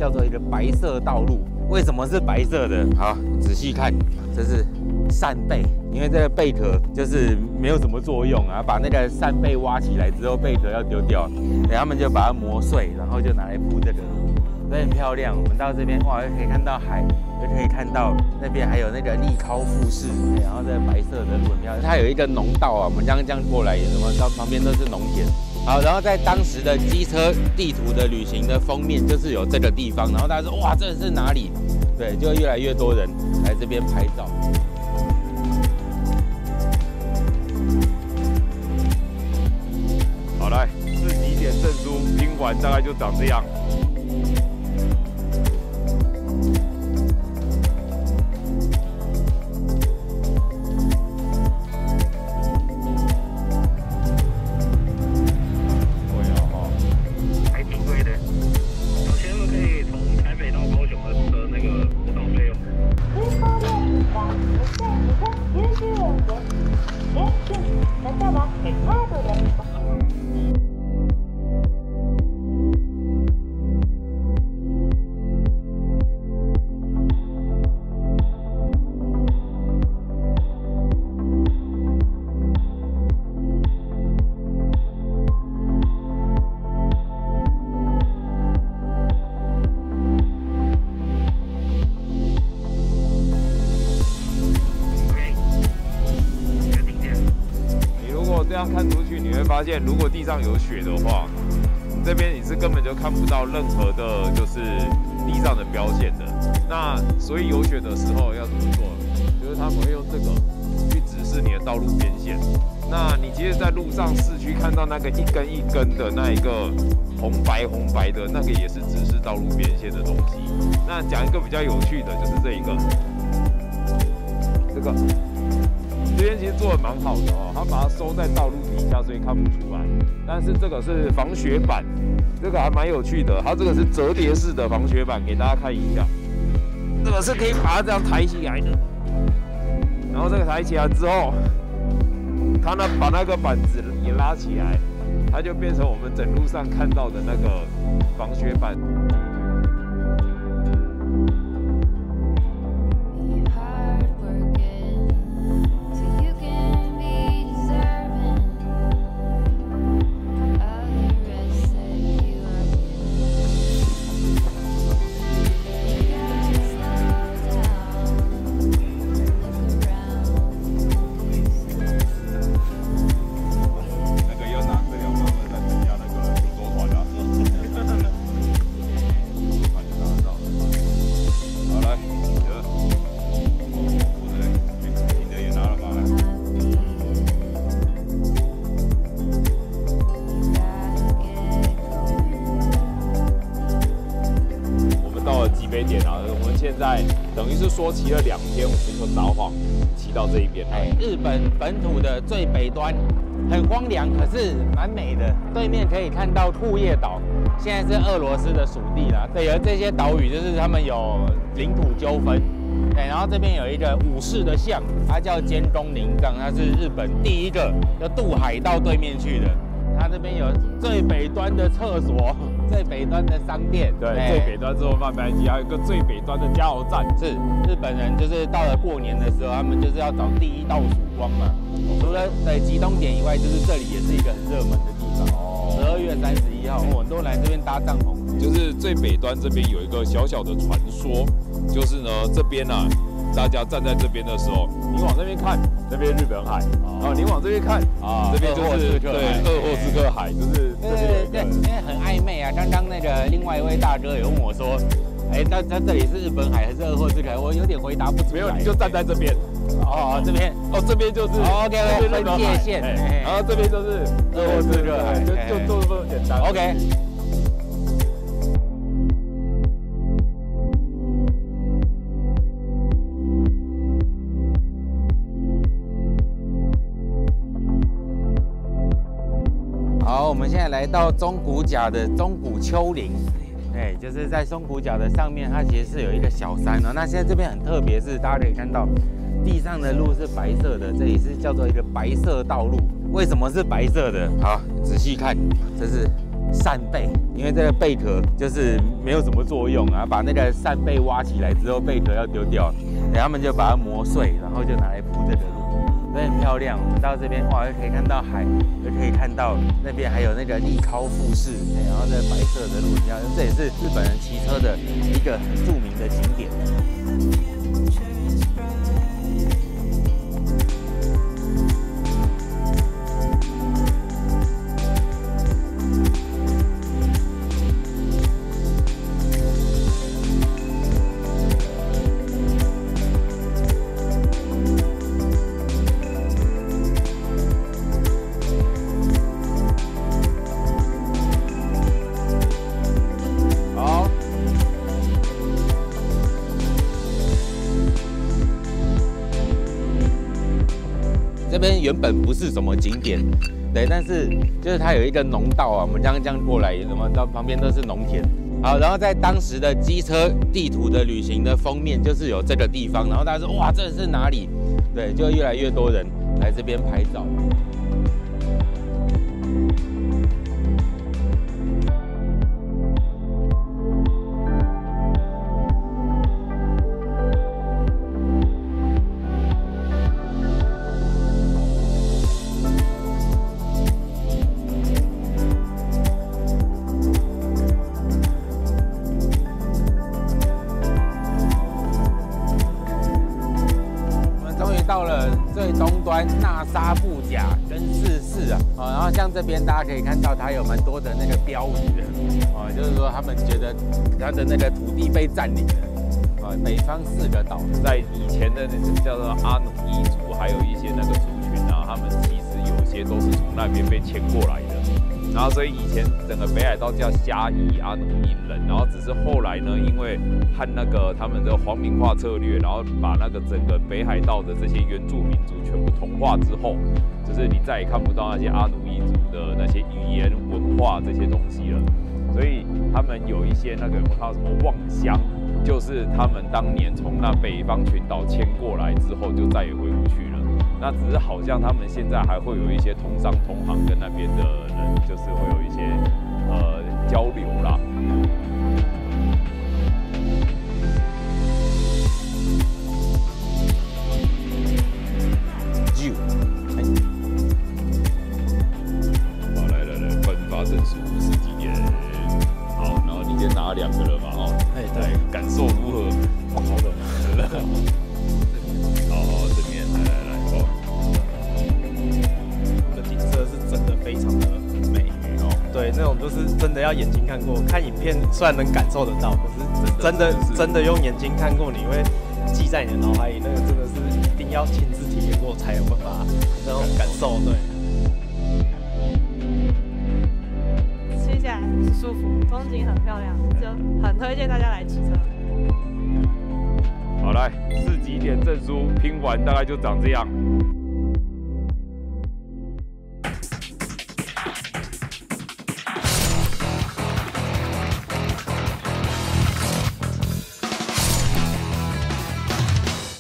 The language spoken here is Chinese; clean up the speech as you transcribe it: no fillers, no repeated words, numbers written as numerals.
叫做一个白色道路。为什么是白色的？好，仔细看，这是扇贝，因为这个贝壳就是没有什么作用啊，把那个扇贝挖起来之后，贝壳要丢掉，然后他们就把它磨碎，然后就拿来铺这个路，所以很漂亮。我们到这边哇，又可以看到海，又可以看到那边还有那个利尻富士，然后这白色的路很漂亮。它有一个农道啊，我们这样过来，什么到旁边都是农田。好，然后在当时的机车地图的旅行的封面就是有这个地方，然后大家说哇，这是哪里？对，就越来越多人来这边拍照。 好，来，自己点证书，拼完大概就长这样。这样看出去，你会发现，如果地上有雪的话，这边你是根本就看不到任何的，就是地上的标线的。那所以有雪的时候要怎么做？就是他们会用这个去指示你的道路边线。那你其实，在路上市区看到那个一根一根的那一个红白的，那个也是指示道路边线的东西。那讲一个比较有趣的，就是这一个，这边其实做的蛮好的哦，它把它收在道路底下，所以看不出来。但是这个是防雪板，这个还蛮有趣的。它这个是折叠式的防雪板，给大家看一下。这个是可以把它这样抬起来的，然后这个抬起来之后，它呢把那个板子也拉起来，它就变成我们整路上看到的那个防雪板。北点啊，我们现在等于是说骑了2天，我们就撒谎骑到这一边来。 日本本土的最北端，很荒凉，可是蛮美的。对面可以看到库页岛，现在是俄罗斯的属地啦。对，而这些岛屿就是他们有领土纠纷。对，然后这边有一个武士的像，它叫监东林藏，它是日本第一个要渡海到对面去的。它这边有最北端的厕所。最北端的商店， 对，最北端之后慢慢骑，还有一个最北端的加油站。 是日本人就是到了过年的时候，他们就是要找第一道曙光嘛。除了集中点以外，就是这里也是一个很热门的地方。12月31号，很多人来这边搭帐篷。 就是最北端这边有一个小小的传说，就是呢这边啊，大家站在这边的时候，你往那边看，那边日本海，然后你往这边看，这边就是对鄂霍次克海，就是对，因为很暧昧啊。刚刚那个另外一位大哥有问我说，哎，他这里是日本海还是鄂霍次克海？我有点回答不出来。 没有，你就站在这边。 这边这边就是 OK 分界线， 然后这边就是鄂霍次克海，就这么简单。 OK。好，我们现在来到中古甲的中古丘陵，就是在中古甲的上面，它其实是有一个小山哦。那现在这边很特别，是大家可以看到地上的路是白色的，这里是叫做一个白色道路。为什么是白色的？好，仔细看，这是扇贝，因为这个贝壳就是没有什么作用啊，把那个扇贝挖起来之后，贝壳要丢掉，他们就把它磨碎，然后就拿来铺这个路，所以很漂亮。我们到这边哇，又可以看到海，又可以看到那边还有那个利尻富士，然后这白色的路，你看这也是日本人骑车的一个很著名的景点。这边原本不是什么景点，对，但是就是它有一个农道啊，我们这样过来，我们到旁边都是农田。好，然后在当时的机车地图的旅行的封面就是有这个地方，然后大家说哇，这是哪里？对，就越来越多人来这边拍照。到了最东端那沙布甲跟四四啊，然后像这边大家可以看到，它有蛮多的那个标语的，就是说他们觉得它的那个土地被占领了，北方4个岛， 在以前的那个叫做阿努伊族，还有一些那个族群啊，他们其实有些都是从那边被迁过来的。然后所以以前整个北海道叫虾夷阿努伊人，然后只是后来呢，因为和那个他们的皇民化策略，然后把那个整个北海道的这些原住民族全部同化之后，就是你再也看不到那些阿努伊族的那些语言文化这些东西了。所以他们有一些那个有什么望乡，就是他们当年从那北方群岛迁过来之后，就再也回不去了。那只是好像他们现在还会有一些通商同行跟那边的人，就是会有一些交流啦。好，来，分发证书是几点？好，然后你先拿2个了嘛，哦，对，感受如何？好冷，真的。好，正面来，哦。 的景色是真的非常的美哦，对，那种就是真的要眼睛看过，看影片虽然能感受得到，可是真的用眼睛看过，你会记在你的脑海里，那个真的是一定要亲自体验过才有办法那种感受，对。 骑起来很舒服，风景很漂亮，就很推荐大家来骑车。 好，来4级点证书拼完大概就长这样。